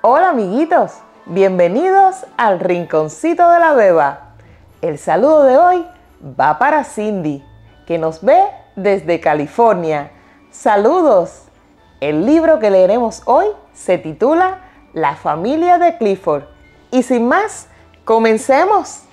Hola amiguitos, bienvenidos al Rinconcito de la Beba. El saludo de hoy va para Cindy, que nos ve desde California. ¡Saludos! El libro que leeremos hoy se titula La familia de Clifford. Y sin más, ¡comencemos!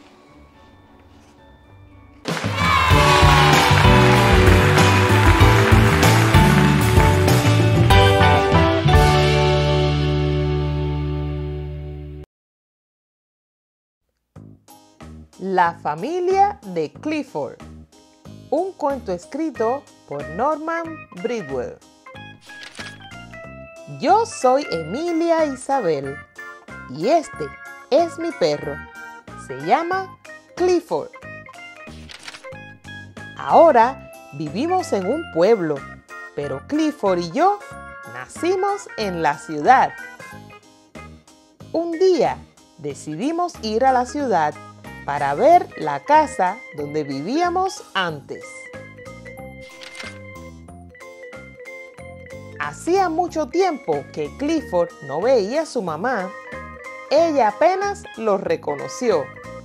La familia de Clifford. Un cuento escrito por Norman Bridwell. Yo soy Emilia Isabel y este es mi perro. Se llama Clifford. Ahora vivimos en un pueblo, pero Clifford y yo nacimos en la ciudad. Un día decidimos ir a la ciudad para ver la casa donde vivíamos antes. Hacía mucho tiempo que Clifford no veía a su mamá. Ella apenas lo reconoció.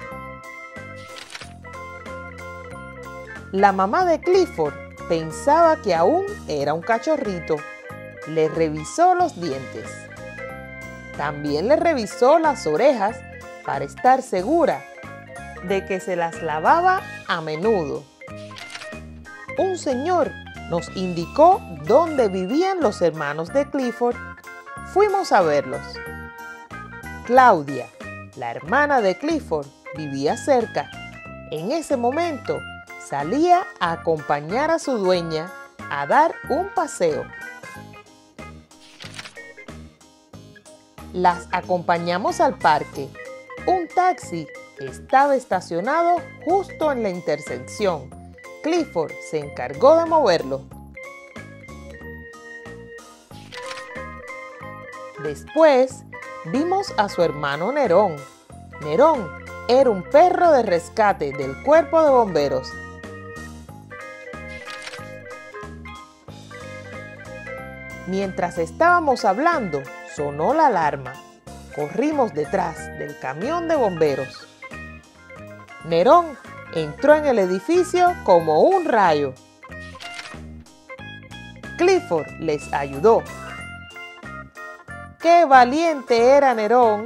La mamá de Clifford pensaba que aún era un cachorrito. Le revisó los dientes. También le revisó las orejas para estar segura de que se las lavaba a menudo. Un señor nos indicó dónde vivían los hermanos de Clifford. Fuimos a verlos. Claudia, la hermana de Clifford, vivía cerca. En ese momento salía a acompañar a su dueña a dar un paseo. Las acompañamos al parque. Un taxi estaba estacionado justo en la intersección. Clifford se encargó de moverlo. Después vimos a su hermano Nerón. Nerón era un perro de rescate del cuerpo de bomberos. Mientras estábamos hablando, sonó la alarma. Corrimos detrás del camión de bomberos. Nerón entró en el edificio como un rayo. Clifford les ayudó. ¡Qué valiente era Nerón!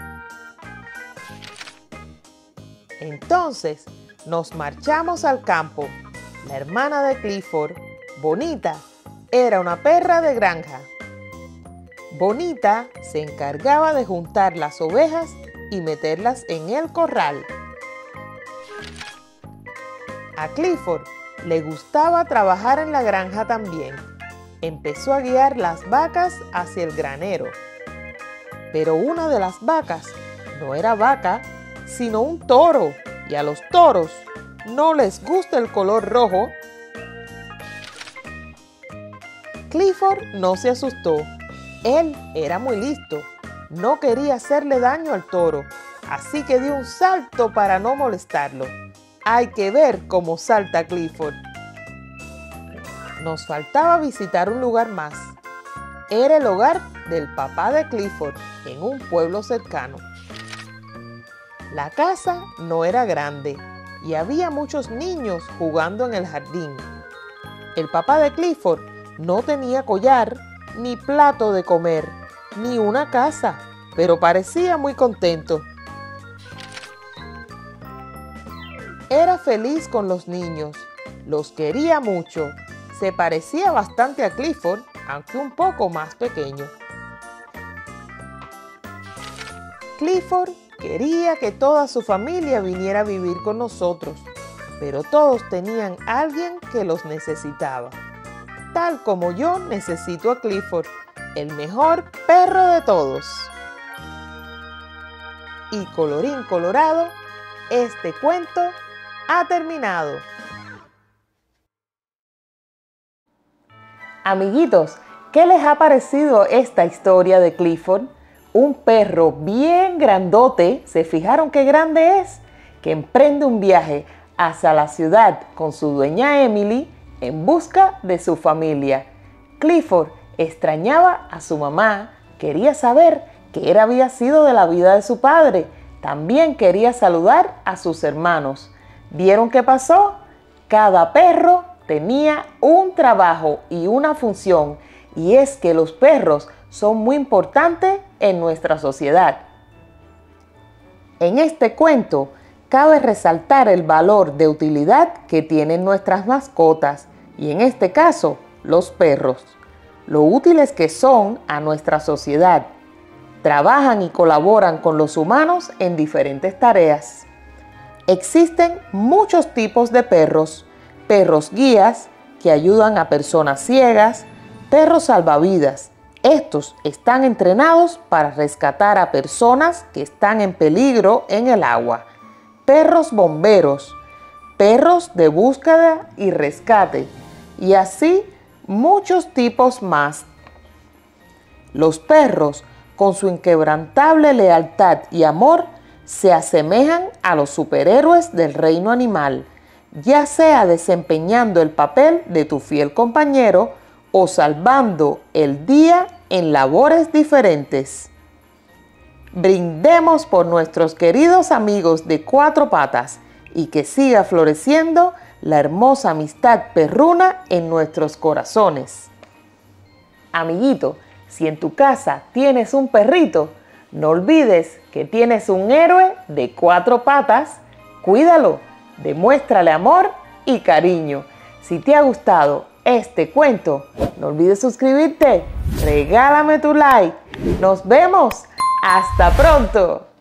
Entonces nos marchamos al campo. La hermana de Clifford, Bonita, era una perra de granja. Bonita se encargaba de juntar las ovejas y meterlas en el corral. A Clifford le gustaba trabajar en la granja también. Empezó a guiar las vacas hacia el granero. Pero una de las vacas no era vaca, sino un toro. Y a los toros no les gusta el color rojo. Clifford no se asustó. Él era muy listo. No quería hacerle daño al toro, así que dio un salto para no molestarlo. Hay que ver cómo salta Clifford. Nos faltaba visitar un lugar más. Era el hogar del papá de Clifford, en un pueblo cercano. La casa no era grande y había muchos niños jugando en el jardín. El papá de Clifford no tenía collar, ni plato de comer, ni una casa, pero parecía muy contento. Era feliz con los niños, los quería mucho. Se parecía bastante a Clifford, aunque un poco más pequeño. Clifford quería que toda su familia viniera a vivir con nosotros, pero todos tenían a alguien que los necesitaba. Tal como yo necesito a Clifford, el mejor perro de todos. Y colorín colorado, este cuento ha terminado. Amiguitos, ¿qué les ha parecido esta historia de Clifford? Un perro bien grandote, ¿se fijaron qué grande es? Que emprende un viaje hacia la ciudad con su dueña Emily en busca de su familia. Clifford extrañaba a su mamá, quería saber ¿Qué había sido de la vida de su padre? También quería saludar a sus hermanos. ¿Vieron qué pasó? Cada perro tenía un trabajo y una función, y es que los perros son muy importantes en nuestra sociedad. En este cuento, cabe resaltar el valor de utilidad que tienen nuestras mascotas, y en este caso, los perros. Lo útiles que son a nuestra sociedad. Trabajan y colaboran con los humanos en diferentes tareas. Existen muchos tipos de perros. Perros guías, que ayudan a personas ciegas. Perros salvavidas. Estos están entrenados para rescatar a personas que están en peligro en el agua. Perros bomberos. Perros de búsqueda y rescate. Y así muchos tipos más. Los perros, con su inquebrantable lealtad y amor, se asemejan a los superhéroes del reino animal, ya sea desempeñando el papel de tu fiel compañero o salvando el día en labores diferentes. Brindemos por nuestros queridos amigos de cuatro patas y que siga floreciendo la hermosa amistad perruna en nuestros corazones. Amiguito, si en tu casa tienes un perrito, no olvides que tienes un héroe de cuatro patas. Cuídalo, demuéstrale amor y cariño. Si te ha gustado este cuento, no olvides suscribirte, regálame tu like. Nos vemos, hasta pronto.